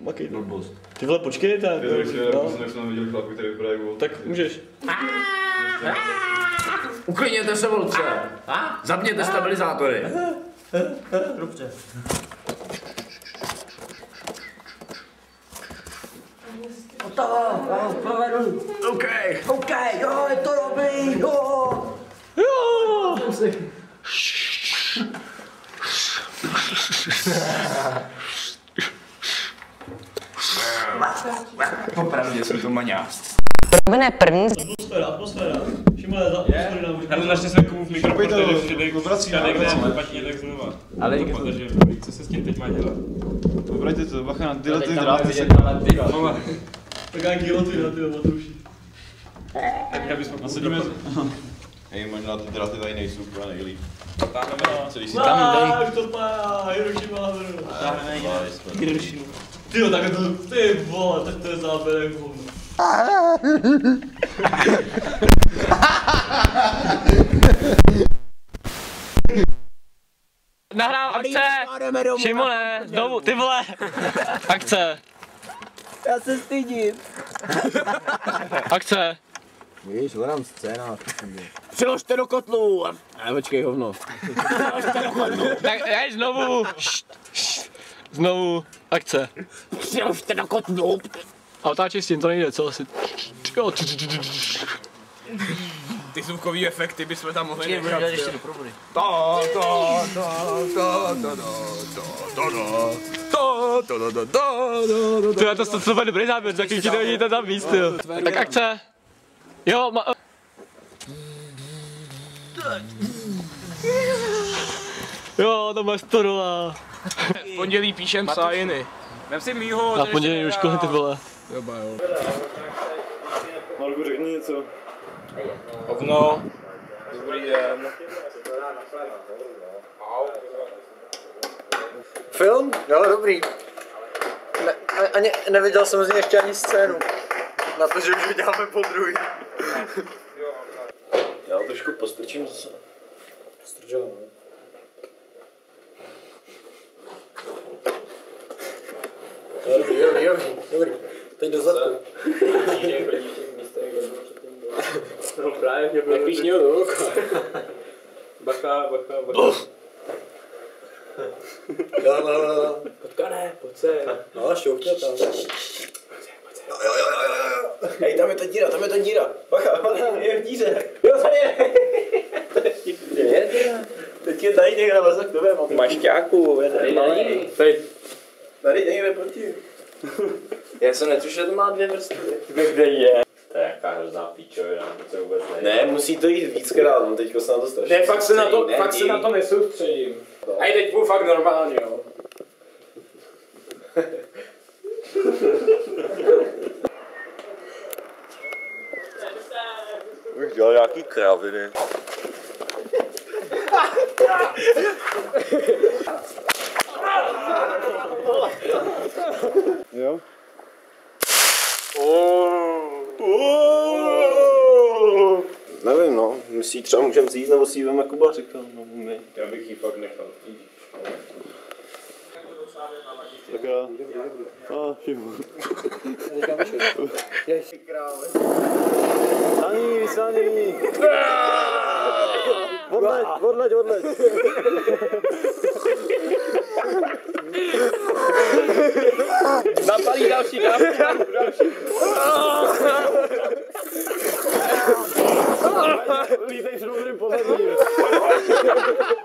Makej. Blbost. Ty vole, počkej, tak. Jak jsem viděl chlapku, který vypadá jako... Tak můžeš. Uklidněte se, volce. Zapněte stabilizátory. Dobře. Hotovo, provedu. OK. OK, jo, je to dobrý, jo. Jo! Popravdě jsem to maňást. Rovené první. Atmosféra. Šimone, atmosféra nám může. Ale našli jsme kův mikrofon, který všude špatně, tak znova. Ale Protože co se s tím teď má dělat? Obraťte to, bacha na tyhle ty dráty se... Tak já gilotina, ty matouši. Tak já bychom Nasadíme... Hej, možná ty dráty tady nejsou úplně nejlíp. Celý si Už to spadá, Hiroshima, Hiroshima. Tyjo, tak to, ty vole, tak to je záběrek hovno. Nahrám akce! Šimone, znovu, ty vole! Akce! Já se stydím. Akce! Víš, hledám scénář. Přiložte do kotlu! Počkej, hovno. Tak hej, znovu! Znovu, akce. Přiložte do kotlu! A otáčej s tím, to nejde, co asi. Jo, Ty zvukový efekty bychom tam mohli nechat. ještě do provody. To bude dobrý záběr, tak ti to vidíte tam víc, jo. Tak akce. Jo, jo, to máš to dola. V pondělí píšem sájiny. Vem si mýho. Na pondělí už kolik ty vole. Marku, řekni něco. Hovno. Dobrý den. Film? Jo, dobrý. Ani neviděl jsem z něj ještě ani scénu. Na to, že už vyděláme po druhý. Já trošku postrčím zase. Postrčím, no. Dobrý. Teď do zadku. No právě mě bylo Píš něho do oka. bacha. Jo. Potkane, pojď se. No, šoukně tam. Jo. Hej, tam je ta díra. Bacha, je v díře. Jo, tady je. Je díra. Teď je tady někde na zaktovém. Mašťáku, Tady někde proti. Já jsem netušil, že to má 2 vrstvy. kde je? To je jaká hrozná píčovina, to se vůbec nejde. Ne, musí to jít víckrát, no teďko se na to strašně. Ne, fakt se na to nesoustředím. A teď půjdu fakt normálně, jo. Už dělal nějaký kraviny. Jo? Nevím, no. My si ji třeba můžeme vzít, nebo si ji veme Kuba, říkal. No, my. Já bych ji fakt nechal. Tak já. Sani. Odleď. Napalí další. Lítej s dobrým pozadím.